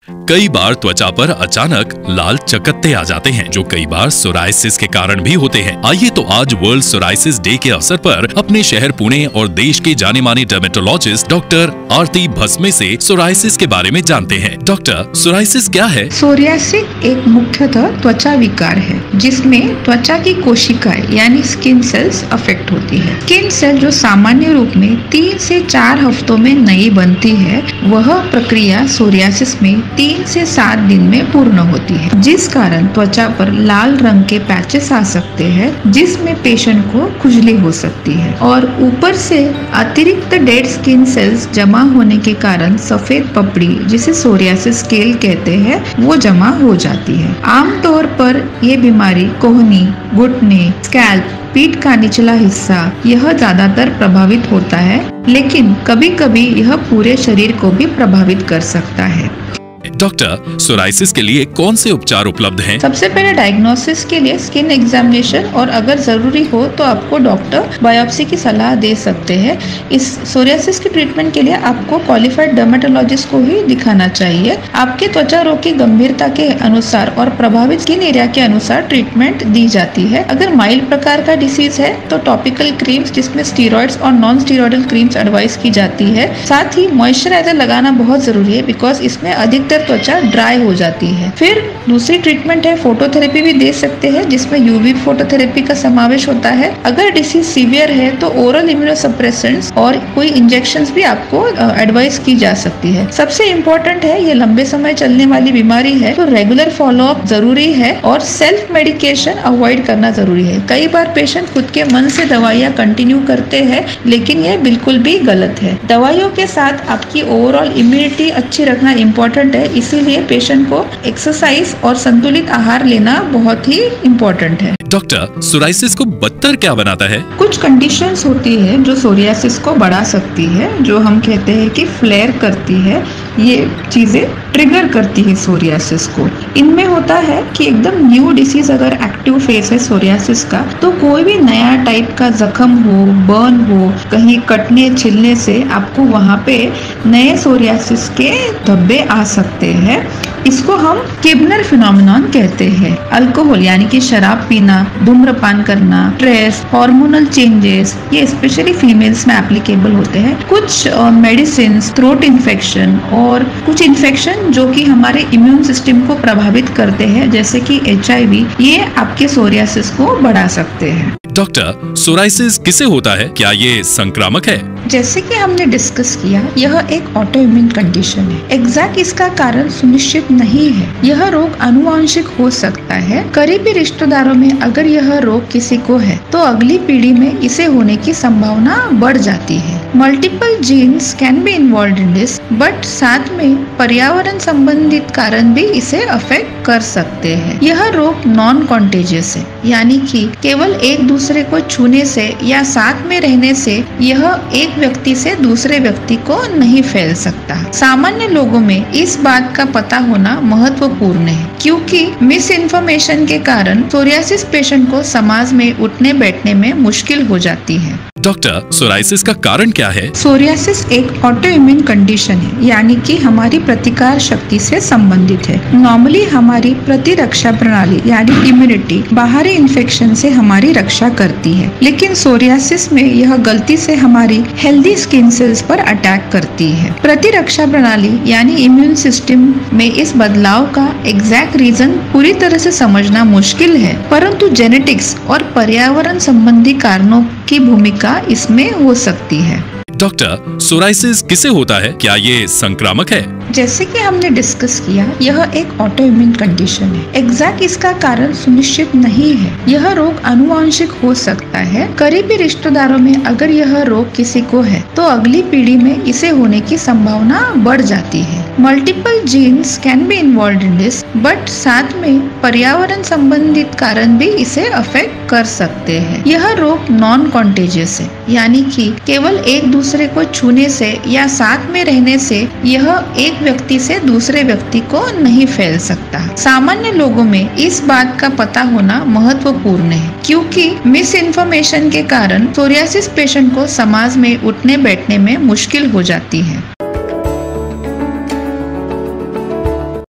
कई बार त्वचा पर अचानक लाल चकत्ते आ जाते हैं, जो कई बार सोरायसिस के कारण भी होते हैं। आइए तो आज वर्ल्ड सोरायसिस डे के अवसर पर अपने शहर पुणे और देश के जाने माने डर्मेटोलॉजिस्ट डॉक्टर आरती भस्मे से सोरायसिस के बारे में जानते हैं। डॉक्टर, सोरायसिस क्या है? सोरियासिस एक मुख्यतः त्वचा विकार है जिसमें त्वचा की कोशिकाएं यानी स्किन सेल्स अफेक्ट होती है। स्किन सेल जो सामान्य रूप में 3 से 4 हफ्तों में नई बनती है, वह प्रक्रिया सोरियासिस में 3 से 7 दिन में पूर्ण होती है, जिस कारण त्वचा पर लाल रंग के पैचेस आ सकते हैं, जिसमें पेशेंट को खुजली हो सकती है और ऊपर से अतिरिक्त डेड स्किन सेल्स जमा होने के कारण सफेद पपड़ी, जिसे सोरियासिस स्केल कहते हैं, वो जमा हो जाती है। आमतौर पर ये बीमारी कोहनी, घुटने, स्कैल्प, पीठ का निचला हिस्सा यह ज्यादातर प्रभावित होता है, लेकिन कभी-कभी यह पूरे शरीर को भी प्रभावित कर सकता है। डॉक्टर, सोरायसिस के लिए कौन से उपचार उपलब्ध हैं? सबसे पहले डायग्नोसिस के लिए स्किन एग्जामिनेशन और अगर जरूरी हो तो आपको डॉक्टर बायोप्सी की सलाह दे सकते हैं। इस सोरियासिस की ट्रीटमेंट के लिए आपको क्वालिफाइड डर्मेटोलॉजिस्ट को ही दिखाना चाहिए। आपके त्वचा रोग की गंभीरता के अनुसार और प्रभावित स्किन एरिया के अनुसार ट्रीटमेंट दी जाती है। अगर माइल्ड प्रकार का डिसीज है तो टॉपिकल क्रीम्स जिसमें स्टीरॉइड्स और नॉन स्टीरॉइडल क्रीम्स एडवाइस की जाती है। साथ ही मॉइस्चराइजर लगाना बहुत जरूरी है, बिकॉज इसमें अधिकतर त्वचा ड्राई हो जाती है। फिर दूसरी ट्रीटमेंट है फोटोथेरेपी भी दे सकते हैं, जिसमें यूवी फोटोथेरेपी का समावेश होता है। अगर डिसीज सीवियर है तो ओरल इम्यूनोसप्रेसेंट्स और कोई इंजेक्शंस भी आपको एडवाइस की जा सकती है। सबसे इम्पोर्टेंट है, ये लंबे समय चलने वाली बीमारी है तो रेगुलर फॉलोअप जरूरी है और सेल्फ मेडिकेशन अवॉइड करना जरूरी है। कई बार पेशेंट खुद के मन से दवाइयाँ कंटिन्यू करते हैं, लेकिन ये बिल्कुल भी गलत है। दवाइयों के साथ आपकी ओवरऑल इम्यूनिटी अच्छी रखना इम्पोर्टेंट है, इसीलिए पेशेंट को एक्सरसाइज और संतुलित आहार लेना बहुत ही इम्पोर्टेंट है। डॉक्टर, सोरायसिस को बदतर क्या बनाता है? कुछ कंडीशंस होती है जो सोरियासिस को बढ़ा सकती है, जो हम कहते हैं कि फ्लेयर करती है। ये चीजें ट्रिगर करती है सोरियासिस को। इनमें होता है कि एकदम न्यू डिसीज अगर एक्टिव फेस है सोरियासिस का, तो कोई भी नया टाइप का जख्म हो, बर्न हो, कहीं कटने छिलने से आपको वहाँ पे नए सोरियासिस के धब्बे आ सकते हैं। इसको हम किबनर फिनोमेनन कहते हैं। अल्कोहल यानी कि शराब पीना, धूम्रपान करना, स्ट्रेस, हार्मोनल चेंजेस, ये स्पेशली फीमेल्स में एप्लीकेबल होते हैं। कुछ मेडिसिन, थ्रोट इन्फेक्शन और कुछ इन्फेक्शन जो कि हमारे इम्यून सिस्टम को प्रभावित करते हैं, जैसे कि HIV, ये आपके सोरियासिस को बढ़ा सकते हैं। डॉक्टर, सोरायसिस किसे होता है? क्या ये संक्रामक है? जैसे कि हमने डिस्कस किया, यह एक ऑटोइम्यून कंडीशन है। एग्जैक्ट इसका कारण सुनिश्चित नहीं है। यह रोग आनुवांशिक हो सकता है। करीबी रिश्तेदारों में अगर यह रोग किसी को है तो अगली पीढ़ी में इसे होने की संभावना बढ़ जाती है। Multiple genes can be involved in this, but साथ में पर्यावरण संबंधित कारण भी इसे अफेक्ट कर सकते हैं। यह रोग नॉन कॉन्टेजियस है, यानी कि केवल एक दूसरे को छूने से या साथ में रहने से यह एक व्यक्ति से दूसरे व्यक्ति को नहीं फैल सकता। सामान्य लोगों में इस बात का पता होना महत्वपूर्ण है, क्योंकि मिस इन्फॉर्मेशन के कारण सोरियासिस पेशेंट को समाज में उठने बैठने में मुश्किल हो जाती है। डॉक्टर, सोरायसिस का कारण क्या है? सोरियासिस एक ऑटोइम्यून कंडीशन है, यानी कि हमारी प्रतिकार शक्ति से संबंधित है। नॉर्मली हमारी प्रतिरक्षा प्रणाली यानी इम्यूनिटी बाहरी इन्फेक्शन से हमारी रक्षा करती है, लेकिन सोरियासिस में यह गलती से हमारी हेल्दी स्किन सेल्स पर अटैक करती है। प्रतिरक्षा प्रणाली यानी इम्यून सिस्टम में इस बदलाव का एग्जैक्ट रीजन पूरी तरह से समझना मुश्किल है, परंतु जेनेटिक्स और पर्यावरण संबंधी कारणों की भूमिका इसमें हो सकती है। डॉक्टर, सोरायसिस किसे होता है? क्या ये संक्रामक है? जैसे कि हमने डिस्कस किया, यह एक ऑटोइम्यून कंडीशन है। एग्जैक्ट इसका कारण सुनिश्चित नहीं है। यह रोग आनुवांशिक हो सकता है। करीबी रिश्तेदारों में अगर यह रोग किसी को है तो अगली पीढ़ी में इसे होने की संभावना बढ़ जाती है। Multiple genes can be involved in this, but साथ में पर्यावरण संबंधित कारण भी इसे अफेक्ट कर सकते हैं। यह रोग नॉन कॉन्टेजियस है, यानी कि केवल एक दूसरे को छूने से या साथ में रहने से यह एक व्यक्ति से दूसरे व्यक्ति को नहीं फैल सकता। सामान्य लोगों में इस बात का पता होना महत्वपूर्ण है, क्योंकि मिस इन्फॉर्मेशन के कारण सोरियासिस पेशेंट को समाज में उठने बैठने में मुश्किल हो जाती है।